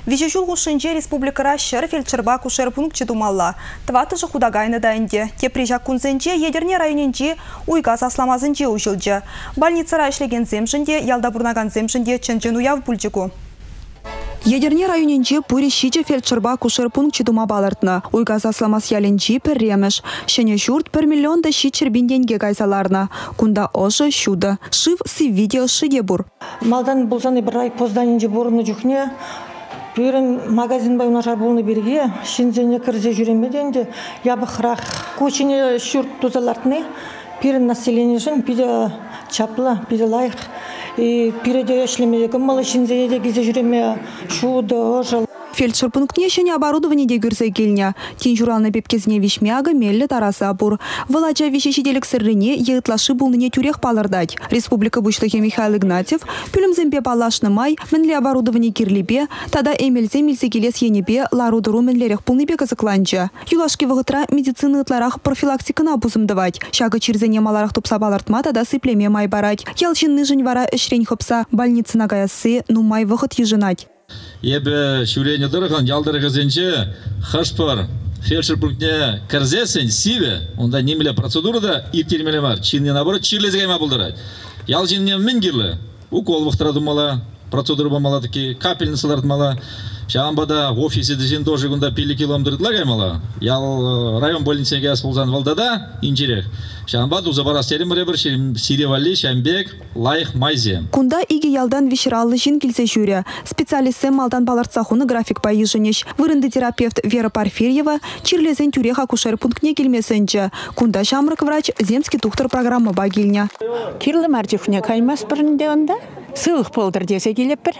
Вижежул гушинже республикара шер фельдшерба кушер пункт чедумалла. Тватыжы худагайны дайынде. Теприжак кунзенже едерне районенже уйгаз асламазынже ужылжы. Больницара ишлеген земшінде, ялдабурнаган земшінде чынжын уяв бульжыгу. Едерне районенже пури шиче фельдшерба кушер пункт чедума балыртны. Уйгаз асламас яленжи перремеш. Шене журт 1 миллион да шичер бинденге гайсаларна. Кунда ожы шуды. Шив сы видео шиде бур. Малдан болсаны бір ай позданенже борыны жүхне. Бүйрін магазин бай унашар болны берге. Шинзене кірзе жүремеденде. Ябы қырақ. Көчіне шурт тузалартны. Пирін население жын биде чаплы, биде лайық. Пиреде эшлемеге малы шинзеде гизе жүреме шуды ожыл. Фельдшер пунктне шене оборудование дегюрсе келня. Тинжуралны пепкезне вишмяга мелле тараса бур. Вылача вишешиделек сыррене еытлашы булныне тюрех палырдать. Республика бушлыхе Михаил Игнатьев пюлемзембе палашны май менле оборудование кирлипе, тада эмельзе мильсекелес енепе ларудыру менлерех пулныбе кызыкланча. Юлашки вғытра медицины ытларах профилактикына бузымдывать. Шага чирзене маларах тупса балартма тада сыплеме май барать. Ялчинны жын вара эшрень хопса больницына гаясы ну май вғыт ежынать. Ебе шурение дырыған ялдырығы зенче хашпар фельдшер пунктне кірзесін сиве, онда немеле процедурада иртермеле бар. Чинне наборы чирлезгайма бұлдырайды. Ял жинне мінгерлі, укол бұқтырады мала, процедура бамала таки, капельницаларды мала. Шамбада офисе дезен тоже гунда 5 километрлар гаймала. Ял район больницеге асползан валдада инжирек. Шамбад узабара серемребер сиревали шамбек лайх майзе. Кунда иги ялдан вишераллы жин килсе жюре. Специалисты малдан баларцахуны график пайыжынеш. Вырынды терапевт Вера Парфирьева чирлезен тюрех акушер пунктне келмесенче. Кунда шамрак врач земский тухтар программа багильня. Кирлы мартифне каймас бірінде онда. Сылық полдыр десе келеппір.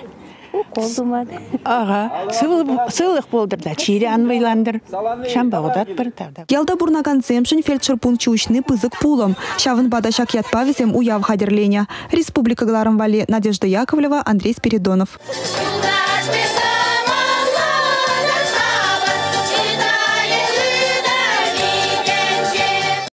Ага, сылық болдырда, чири анвайландыр. Шамбағыдат бір тавда. Ялда бурнаган земшін фельдшер пункт чуышны пызык пулым. Шавын бадашак ятпавизем уяв хадерленя. Республика Галарым Вали Надежда Яковлева, Андрей Спиридонов.